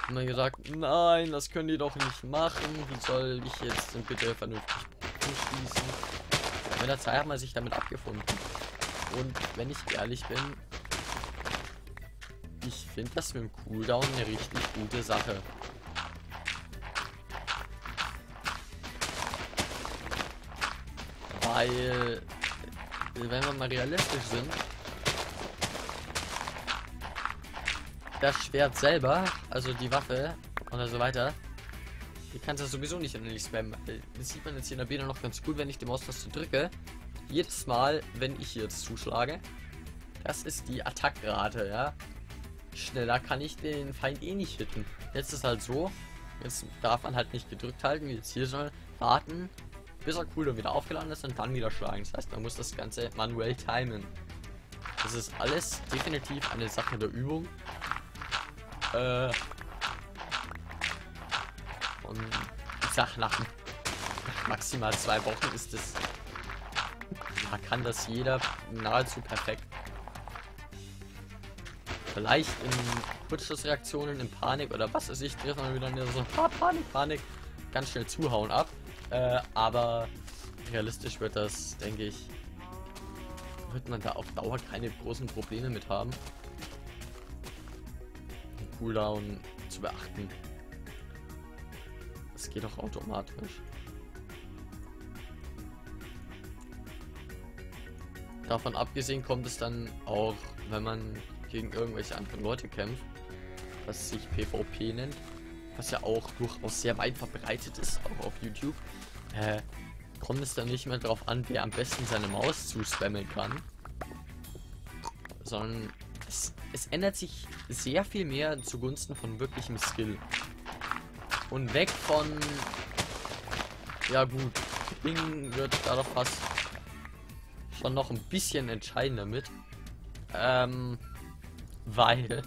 Haben wir gesagt, nein, das können die doch nicht machen. Wie soll ich jetzt denn bitte vernünftig schließen? Mit der Zeit hat man sich damit abgefunden. Und wenn ich ehrlich bin, ich finde das mit dem Cooldown eine richtig gute Sache. Weil, wenn wir mal realistisch sind, das Schwert selber, also die Waffe oder so weiter, die kannst du sowieso nicht endlich spammen. Das sieht man jetzt hier in der Beta noch ganz gut, wenn ich die Maustaste drücke. Jedes Mal, wenn ich hier jetzt zuschlage, das ist die Attackrate, ja. Schneller kann ich den Feind eh nicht hitten. Jetzt ist halt so, jetzt darf man halt nicht gedrückt halten, wie jetzt hier soll, warten, bis er Cooldown wieder aufgeladen ist und dann wieder schlagen. Das heißt, man muss das Ganze manuell timen. Das ist alles definitiv eine Sache der Übung. Und ich sag, nach maximal 2 Wochen ist es, da kann das jeder nahezu perfekt. Vielleicht in Kurzschlussreaktionen, in Panik oder was weiß ich, trifft man wieder so Panik, ganz schnell zuhauen ab. Aber realistisch wird das, denke ich, wird man da auf Dauer keine großen Probleme mit haben, den Cooldown zu beachten. Das geht auch automatisch. Davon abgesehen kommt es dann auch, wenn man gegen irgendwelche anderen Leute kämpft, was sich PvP nennt, was ja auch durchaus sehr weit verbreitet ist, auch auf YouTube, kommt es dann nicht mehr darauf an, wer am besten seine Maus zuspammen kann, sondern es ändert sich sehr viel mehr zugunsten von wirklichem Skill. Und weg von, ja gut, Ping wird da doch fast schon noch ein bisschen entscheidender mit, weil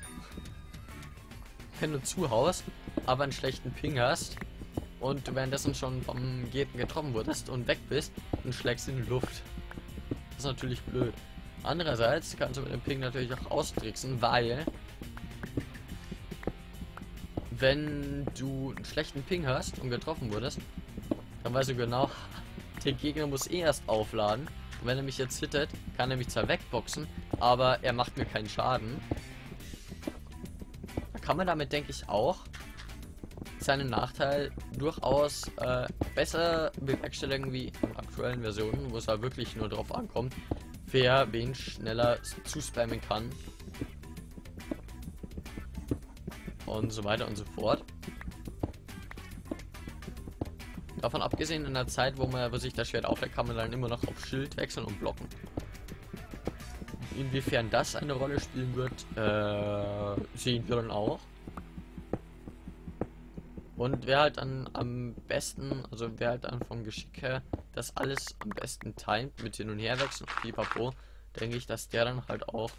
wenn du zuhaust, aber einen schlechten Ping hast und du währenddessen schon vom Gegner getroffen wurdest und weg bist und schlägst in die Luft. Das ist natürlich blöd. Andererseits kannst du mit dem Ping natürlich auch austricksen, weil wenn du einen schlechten Ping hast und getroffen wurdest, dann weißt du genau, der Gegner muss eh erst aufladen. Und wenn er mich jetzt hittet, kann er mich zwar wegboxen, aber er macht mir keinen Schaden. Da kann man damit, denke ich, auch seinen Nachteil durchaus besser bewerkstelligen wie in aktuellen Versionen, wo es halt wirklich nur darauf ankommt, wer wen schneller zuspammen kann. Und so weiter und so fort. Davon abgesehen, in der Zeit, wo sich das Schwert auflegt, kann man dann immer noch auf Schild wechseln und blocken. Inwiefern das eine Rolle spielen wird, sehen wir dann auch. Und wer halt dann am besten, also wer halt dann vom Geschick her das alles am besten timet mit hin und her wechseln und pipapo, denke ich, dass der dann halt auch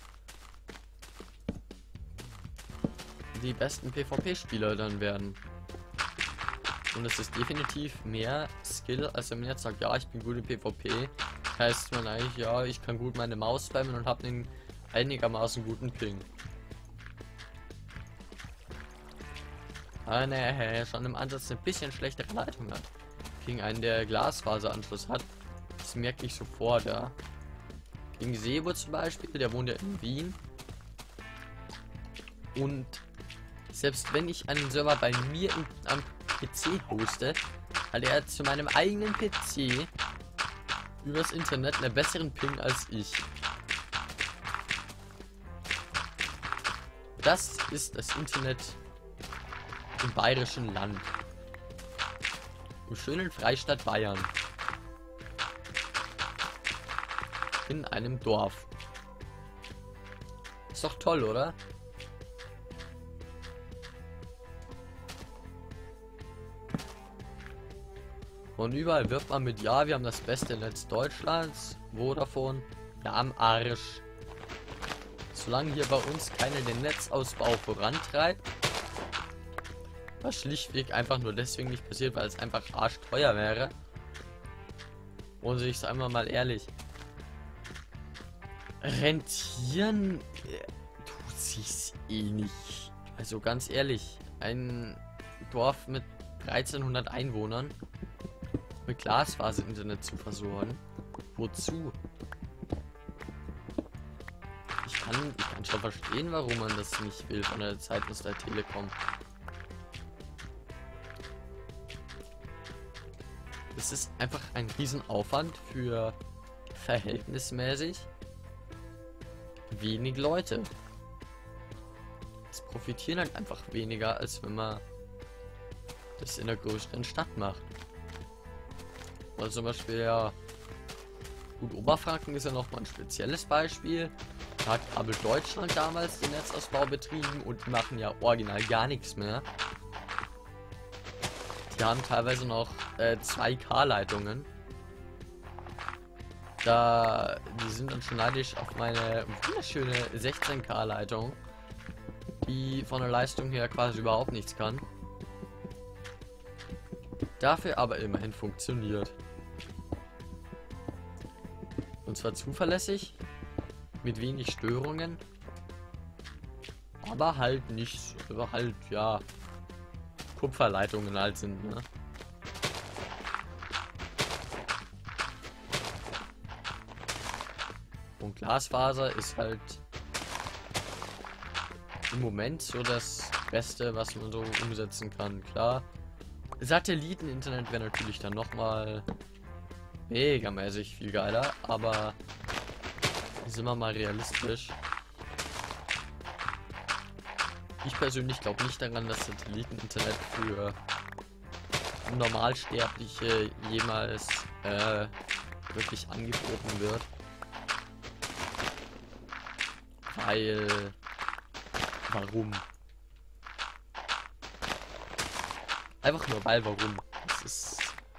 die besten PvP-Spieler dann werden. Und es ist definitiv mehr Skill, als wenn man jetzt sagt, ja, ich bin gut im PvP. Heißt man eigentlich, ja, ich kann gut meine Maus spammen und habe einen einigermaßen guten Ping. Ah, ne, schon im Ansatz eine bisschen schlechtere Leitung hat. Gegen einen, der Glasfaseranschluss hat. Das merke ich sofort, ja. Gegen Sebo zum Beispiel, der wohnt ja in Wien. Und selbst wenn ich einen Server bei mir am PC hoste, hat er zu meinem eigenen PC übers Internet einen besseren Ping als ich. Das ist das Internet im bayerischen Land. Im schönen Freistaat Bayern. In einem Dorf. Ist doch toll, oder? Und überall wirft man mit, ja, wir haben das beste Netz Deutschlands. Vodafone, ja, am Arsch. Solange hier bei uns keiner den Netzausbau vorantreibt, was schlichtweg einfach nur deswegen nicht passiert, weil es einfach arschteuer wäre. Und ich sage einmal mal ehrlich, rentieren tut sich's eh nicht. Also ganz ehrlich, ein Dorf mit 1300 Einwohnern mit Glasfaser-Internet zu versorgen. Wozu? Ich kann schon verstehen, warum man das nicht will von der Seitens der Telekom. Es ist einfach ein Riesenaufwand für verhältnismäßig wenig Leute. Es profitieren halt einfach weniger, als wenn man das in der größeren Stadt macht. Weil zum Beispiel ja, gut, Oberfranken ist ja noch mal ein spezielles Beispiel. Da hat Kabel Deutschland damals den Netzausbau betrieben und die machen ja original gar nichts mehr. Die haben teilweise noch 2 K-Leitungen. Die sind dann schon neidisch auf meine wunderschöne 16K-Leitung, die von der Leistung her quasi überhaupt nichts kann. Dafür aber immerhin funktioniert. Und zwar zuverlässig, mit wenig Störungen, aber halt nicht, also halt, ja, Kupferleitungen halt sind, ne? Und Glasfaser ist halt im Moment so das Beste, was man so umsetzen kann. Klar, Satelliteninternet wäre natürlich dann nochmal megamäßig viel geiler, aber sind wir mal realistisch. Ich persönlich glaube nicht daran, dass Satelliteninternet für Normalsterbliche jemals wirklich angeboten wird. Weil... Warum? Einfach nur weil, warum? Das ist...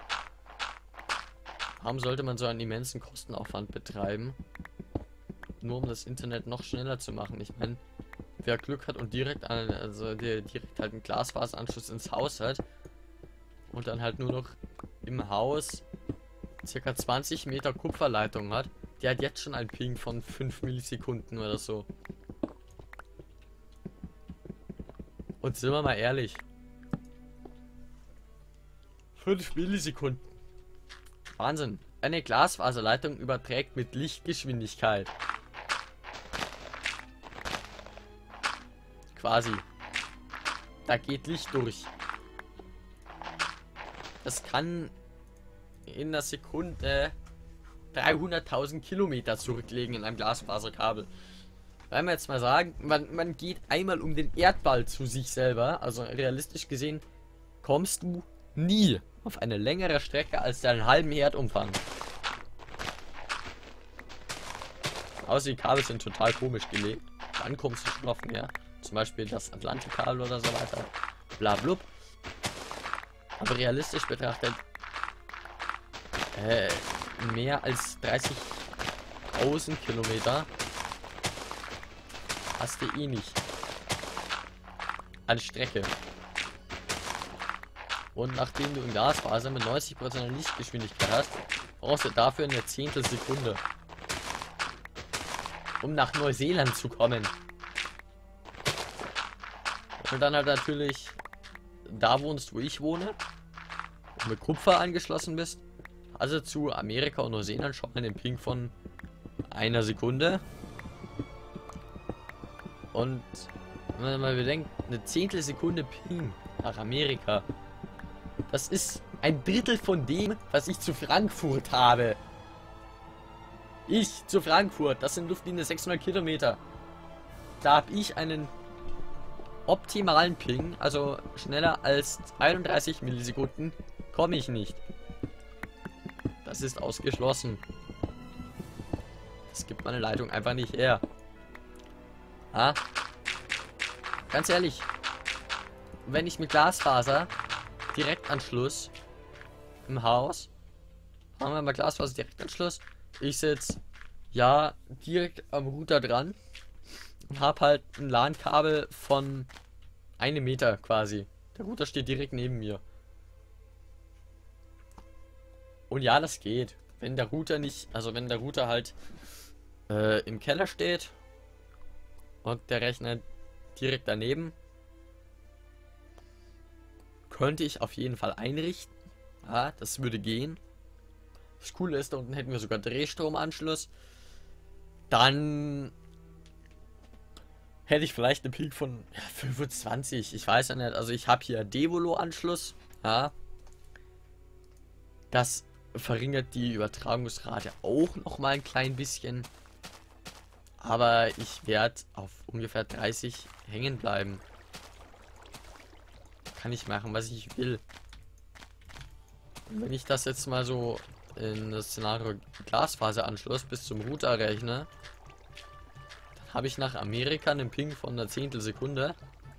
Warum sollte man so einen immensen Kostenaufwand betreiben? Nur um das Internet noch schneller zu machen. Ich meine, wer Glück hat und direkt direkt halt einen Glasfaseranschluss ins Haus hat und dann halt nur noch im Haus circa 20 Meter Kupferleitung hat, der hat jetzt schon einen Ping von 5 Millisekunden oder so. Und sind wir mal ehrlich, 5 Millisekunden. Wahnsinn. Eine Glasfaserleitung überträgt mit Lichtgeschwindigkeit. Quasi. Da geht Licht durch. Das kann in einer Sekunde 300.000 Kilometer zurücklegen in einem Glasfaserkabel. Weil wir jetzt mal sagen, man geht einmal um den Erdball zu sich selber. Also realistisch gesehen kommst du nie auf eine längere Strecke als deinen halben Erdumfang. Außer die Kabel sind total komisch gelegt. Dann kommst du schon auf mehr. Zum Beispiel das Atlantikkabel oder so weiter. Blablub. Aber realistisch betrachtet mehr als 30.000 Kilometer hast du eh nicht an Strecke. Und nachdem du in Glasfaser mit 90% Lichtgeschwindigkeit hast, brauchst du dafür eine Zehntelsekunde, um nach Neuseeland zu kommen. Und dann halt natürlich da wohnst, wo ich wohne, und mit Kupfer angeschlossen bist, also zu Amerika und Neuseeland schon mal den Ping von einer Sekunde. Und wenn man mal bedenkt, eine Zehntelsekunde Ping nach Amerika, das ist ein Drittel von dem, was ich zu Frankfurt habe. Ich zu Frankfurt, das sind Luftlinie 600 Kilometer. Da habe ich einen optimalen Ping, also schneller als 31 Millisekunden komme ich nicht. Das ist ausgeschlossen. Das gibt meine Leitung einfach nicht her. Ah, ganz ehrlich, wenn ich mit Glasfaser Direktanschluss im Haus, haben wir mal Glasfaser Direktanschluss, ich sitze ja direkt am Router dran und habe halt ein LAN-Kabel von 1 Meter quasi. Der Router steht direkt neben mir. Und ja, das geht. Wenn der Router nicht, also wenn der Router halt im Keller steht und der Rechner direkt daneben, könnte ich auf jeden Fall einrichten. Ja, das würde gehen. Das Coole ist, da unten hätten wir sogar Drehstromanschluss. Dann hätte ich vielleicht eine Peak von 25. Ich weiß ja nicht. Also ich habe hier Devolo-Anschluss. Ja. Das verringert die Übertragungsrate auch noch mal ein klein bisschen. Aber ich werde auf ungefähr 30 hängen bleiben. Kann ich machen, was ich will. Und wenn ich das jetzt mal so in das Szenario Glasfaseranschluss bis zum Router rechne, dann habe ich nach Amerika einen Ping von einer Zehntelsekunde.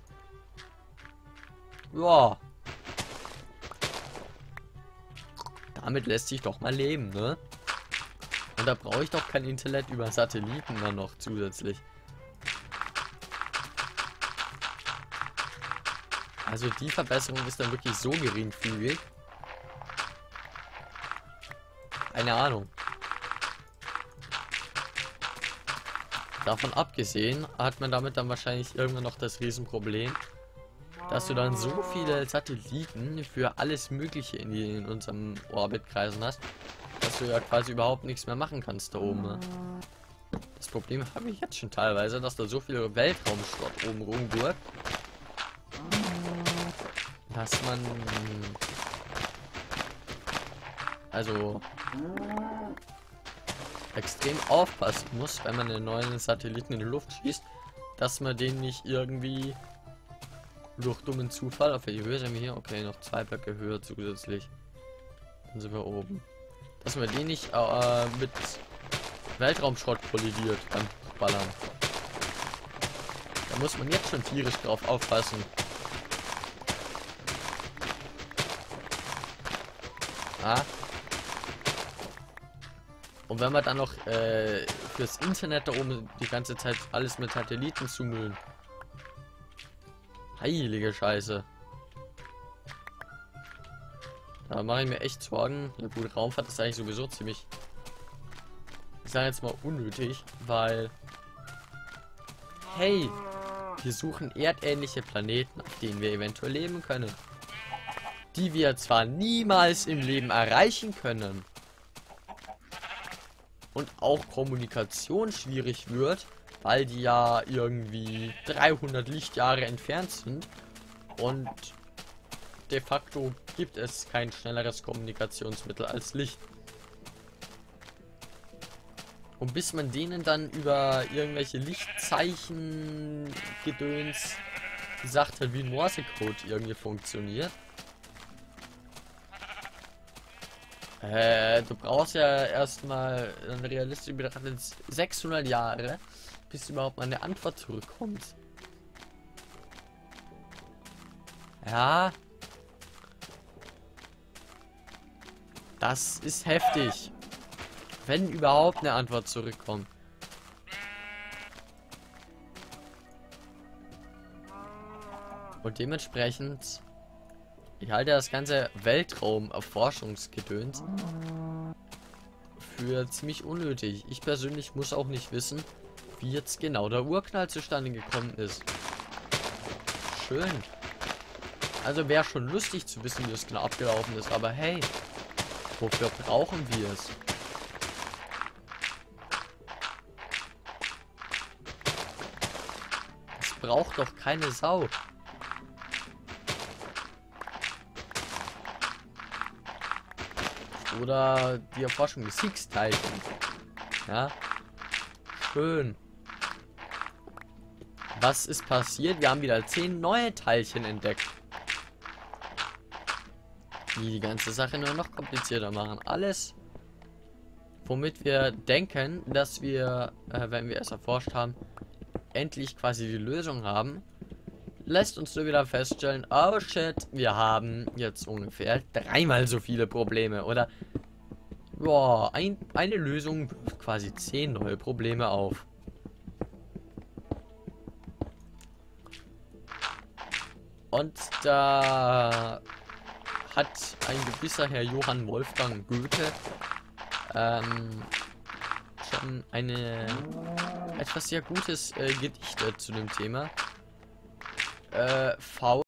Ja. Damit lässt sich doch mal leben, ne? Und da brauche ich doch kein Internet über Satelliten dann noch zusätzlich. Also die Verbesserung ist dann wirklich so geringfügig. Keine Ahnung. Davon abgesehen hat man damit dann wahrscheinlich irgendwann noch das Riesenproblem, dass du dann so viele Satelliten für alles Mögliche in unserem Orbit kreisen hast, dass du ja quasi überhaupt nichts mehr machen kannst da oben. Ne? Das Problem habe ich jetzt schon teilweise, dass da so viel Weltraumschrott oben rumgurt, dass man also extrem aufpassen muss, wenn man einen neuen Satelliten in die Luft schießt, dass man den nicht irgendwie durch dummen Zufall, auf welche Höhe sind wir hier? Okay, noch 2 Blöcke höher zusätzlich. Dann sind wir oben. Dass man den nicht mit Weltraumschrott kollidiert beim Ballern. Da muss man jetzt schon tierisch drauf aufpassen. Ah. Und wenn man dann noch fürs Internet da oben die ganze Zeit alles mit Satelliten zumüllen. Heilige Scheiße. Da mache ich mir echt Sorgen. Ja gut, Raumfahrt ist eigentlich sowieso ziemlich, ich sage jetzt mal, unnötig, weil hey, wir suchen erdähnliche Planeten, auf denen wir eventuell leben können. Die wir zwar niemals im Leben erreichen können. Und auch Kommunikation schwierig wird, weil die ja irgendwie 300 Lichtjahre entfernt sind. Und de facto gibt es kein schnelleres Kommunikationsmittel als Licht. Und bis man denen dann über irgendwelche Lichtzeichen Gedöns gesagt hat, wie ein Morsecode irgendwie funktioniert. Du brauchst ja erstmal realistisch betrachtet 600 Jahre, bis überhaupt mal eine Antwort zurückkommt. Ja. Das ist heftig. Wenn überhaupt eine Antwort zurückkommt. Und dementsprechend, ich halte das ganze Weltraumerforschungsgedöns für ziemlich unnötig. Ich persönlich muss auch nicht wissen, wie jetzt genau der Urknall zustande gekommen ist. Schön. Also wäre schon lustig zu wissen, wie es genau abgelaufen ist. Aber hey, wofür brauchen wir es? Es braucht doch keine Sau. Oder die Erforschung des Higgs-Teilchens. Ja. Schön. Was ist passiert? Wir haben wieder 10 neue Teilchen entdeckt. Die die ganze Sache nur noch komplizierter machen. Alles, womit wir denken, dass wir, wenn wir es erforscht haben, endlich quasi die Lösung haben, lässt uns nur wieder feststellen, oh shit, wir haben jetzt ungefähr 3-mal so viele Probleme. Oder, boah, eine Lösung wirft quasi 10 neue Probleme auf. Und da hat ein gewisser Herr Johann Wolfgang Goethe schon etwas sehr Gutes gedichtet zu dem Thema.